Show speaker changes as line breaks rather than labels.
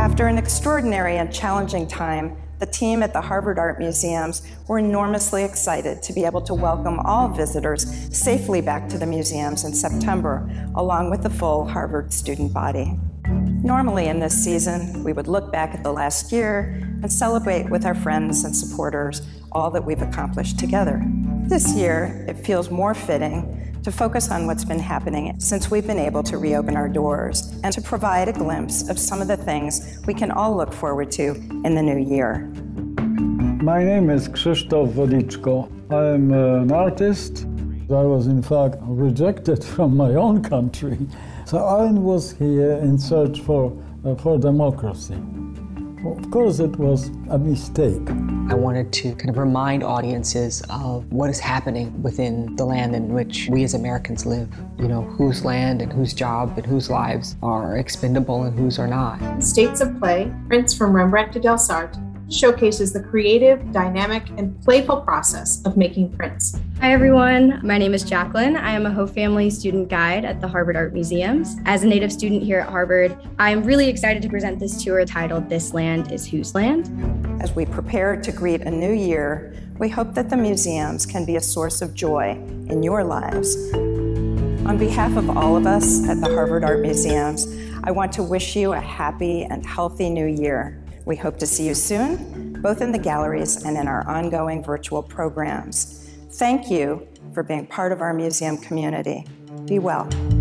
After an extraordinary and challenging time, the team at the Harvard Art Museums were enormously excited to be able to welcome all visitors safely back to the museums in September, along with the full Harvard student body. Normally in this season, we would look back at the last year and celebrate with our friends and supporters all that we've accomplished together. This year, it feels more fitting to focus on what's been happening since we've been able to reopen our doors and to provide a glimpse of some of the things we can all look forward to in the new year.
My name is Krzysztof Wodiczko. I am an artist. I was in fact rejected from my own country. So I was here in search for democracy. Of course, it was a mistake.
I wanted to kind of remind audiences of what is happening within the land in which we as Americans live. You know, whose land and whose job and whose lives are expendable and whose are not.
States of Play, Prints from Rembrandt to Delsarte, showcases the creative, dynamic, and playful process of making prints.
Hi everyone, my name is Jacqueline. I am a Ho Family student guide at the Harvard Art Museums. As a native student here at Harvard, I am really excited to present this tour titled This Land is Whose Land?
As we prepare to greet a new year, we hope that the museums can be a source of joy in your lives. On behalf of all of us at the Harvard Art Museums, I want to wish you a happy and healthy new year. We hope to see you soon, both in the galleries and in our ongoing virtual programs. Thank you for being part of our museum community. Be well.